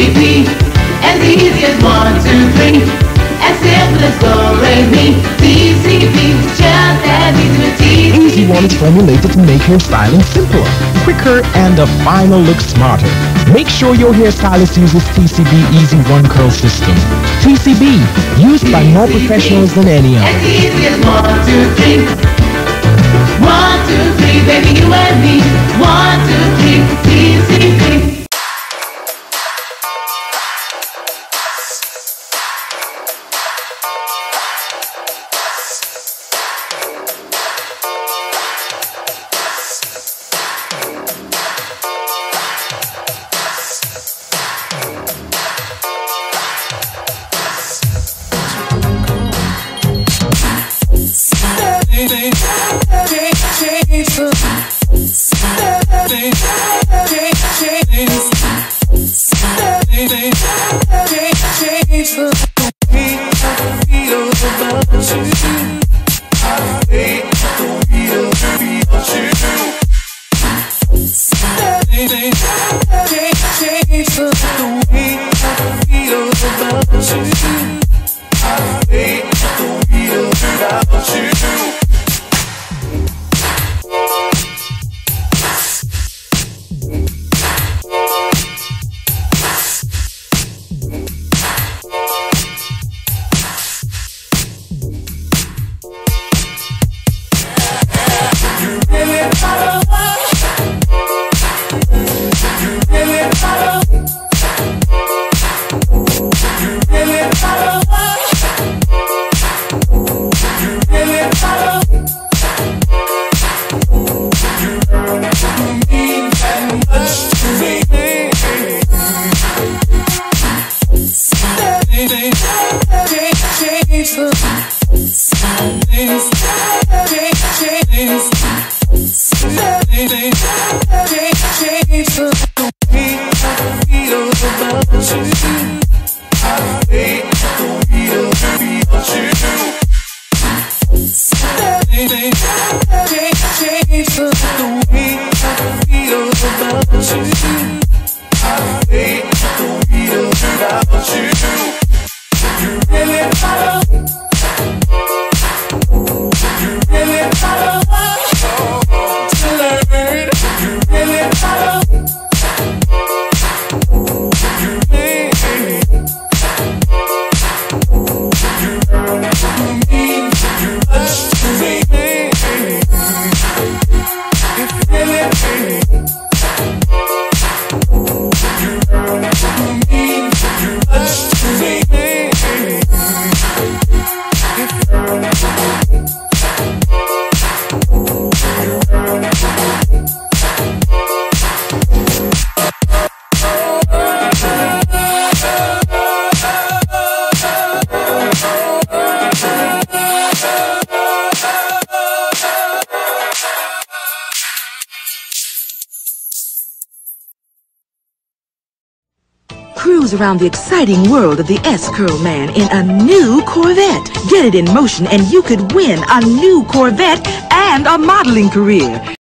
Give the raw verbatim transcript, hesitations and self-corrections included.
C P. As easy as one, two, three. As simple as go, raise me. C C P, just as easy with T C P. Easy One is formulated to make hairstyling simpler, quicker, and a final look smarter. Make sure your hairstylist uses T C B Easy One Curl System. T C B, used by more professionals than any other. As easy as one, two, three. One, two, three, baby, you and me. One, two, three, T C P. Cruise around the exciting world of the S-Curl Man in a new Corvette. Get it in motion and you could win a new Corvette and a modeling career.